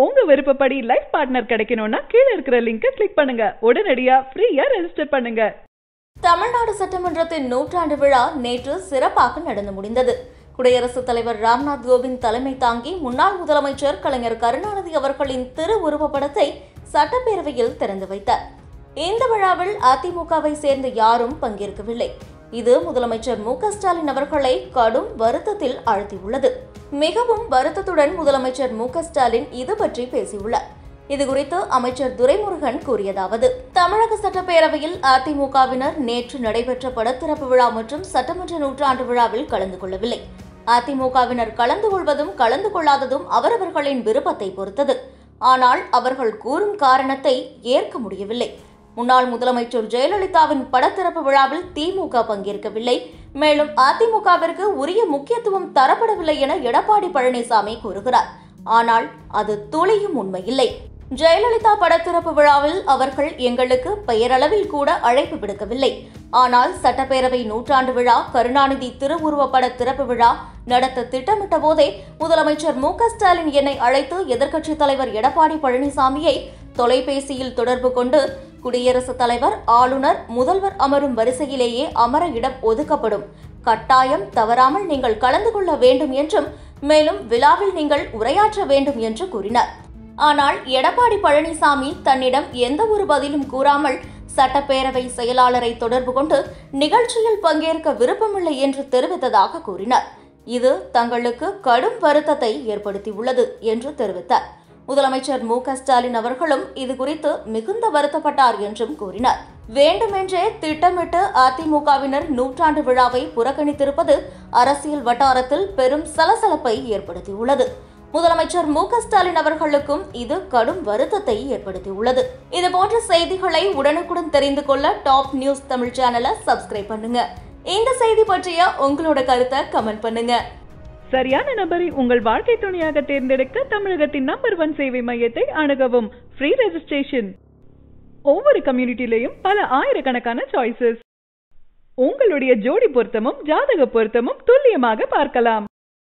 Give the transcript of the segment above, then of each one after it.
உங்க விருப்பப்படி life partner கிடைக்கணும்னா கீழ இருக்கிற லிங்கை கிளிக் பண்ணுங்க. உடனடியா ஃப்ரீயா ரெஜிஸ்டர் பண்ணுங்க. தமிழ்நாடு சட்டமன்றத்தின் 100ஆண்டு விழா நேற்று சிறப்பாக நடந்து முடிந்தது. குடியரசுத் தலைவர் ராம்நாத் கோவிந்த் தலைமை தாங்கி முன்னாள் முதலமைச்சர் கலைஞர் கருணாநிதி அவர்களின் திருவுருவப்படத்தை சட்டப்பேரவையில் திறந்து வைத்தார். இந்த விழாவில் அதிமுகவை சேர்ந்த யாரும் பங்கேற்கவில்லை. இது முதலமைச்சர் ஸ்டாலின் அவர்களை கடும் வருத்தத்தில் ஆழ்த்தியுள்ளது. மிகவும் வருத்தத்துடன் முதலமைச்சர் ஸ்டாலின் இது பற்றி பேசியுள்ளார். இதுகுறித்து அமைச்சர் துரைமுருகன் கூறியதாவது: தமிழக சட்டப்பேரவையில் அதிமுகவினர் நேற்று நடைபெற்ற படத்திறப்பு விழா மற்றும் சட்டமன்ற 100ஆண்டு விழாவில் கலந்து கொள்ளவில்லை. அதிமுகவினர் கலந்து கொள்வதும் கலந்து கொள்ளாததும் அவரவர்களின் விருப்பத்தை பொறுத்தது. ஆனால் அவர்கள் கூறும் காரணத்தை ஏற்க முடியவில்லை. முன்னாள் முதலமைச்சர் ஜெயலலிதாவின் படத்திறப்பு விழாவில் திமுக பங்கேற்கவில்லை. மேலும் அதிமுகவிற்கு உரிய முக்கியத்துவம் தரப்படவில்லை என எடப்பாடி பழனிசாமி கூறுகிறார். ஆனால் அது துளியும் உண்மையில்லை. ஜெயலலிதா படத்திறப்பு விழாவில் அவர்கள் எங்களுக்கு பெயரளவில் கூட அழைப்பு விடுக்கவில்லை. ஆனால் சட்டப்பேரவை 100ஆண்டு விழா, கருணாநிதி திருவுருவப்பட திறப்பு விழா நடத்த திட்டமிட்ட போதே முதலமைச்சர் ஸ்டாலின் என்னை அழைத்து எதிர்க்கட்சித் தலைவர் எடப்பாடி பழனிசாமியை தொலைபேசியில் தொடர்பு கொண்டு குடியரசுத் தலைவர், ஆளுநர், முதல்வர் அமரும் வரிசையிலேயே அமர இடம் ஒதுக்கப்படும், கட்டாயம் தவறாமல் நீங்கள் கலந்து கொள்ள வேண்டும் என்றும் மேலும் விழாவில் நீங்கள் உரையாற்ற வேண்டும் என்று கூறினார். ஆனால் எடப்பாடி பழனிசாமி தன்னிடம் எந்த ஒரு பதிலும் கூறாமல் சட்டப்பேரவை செயலாளரை தொடர்பு கொண்டு நிகழ்ச்சியில் பங்கேற்க விருப்பமில்லை என்று தெரிவித்ததாக கூறினார். இது தங்களுக்கு கடும் வருத்தத்தை ஏற்படுத்தியுள்ளது என்று தெரிவித்தார். முதலமைச்சர் ஸ்டாலின் அவர்களும் இதுகுறித்து மிகுந்த வருத்தப்பட்டார் என்றும் கூறினார். வேண்டுமென்றே திட்டமிட்டு அதிமுகவினர் 100ஆண்டு விழாவை புறக்கணித்திருப்பது அரசியல் வட்டாரத்தில் பெரும் சலசலப்பை ஏற்படுத்தியுள்ளது. முதலமைச்சர் ஸ்டாலின் அவர்களுக்கும் இது கடும் வருத்தத்தை ஏற்படுத்தியுள்ளது. இதுபோன்ற செய்திகளை உடனுக்குடன் தெரிந்து கொள்ள டாப் நியூஸ் தமிழ் சேனலை சப்ஸ்கிரைப் பண்ணுங்க. இந்த செய்தி பற்றிய உங்களோட கருத்தை கமெண்ட் பண்ணுங்க. சரியான நபரை உங்கள் வாழ்க்கை துணையாக தேர்ந்தெடுக்க தமிழகத்தின் நம்பர் 1 சேவை மையத்தை அணுகவும். Free registration. ஒவ்வொரு கம்யூனிட்டிலையும் பல ஆயிரக்கணக்கான சாய்ஸஸ். உங்களுடைய ஜோடி பொருத்தமும் ஜாதக பொருத்தமும் துல்லியமாக பார்க்கலாம்.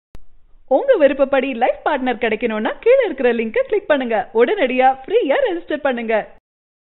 உங்க விருப்பப்படி லைஃப் பார்ட்னர் கிடைக்கணும்னா கீழ இருக்கிற லிங்கை கிளிக் பண்ணுங்க. உடனடியா ஃப்ரீயா ரெஜிஸ்டர் பண்ணுங்க.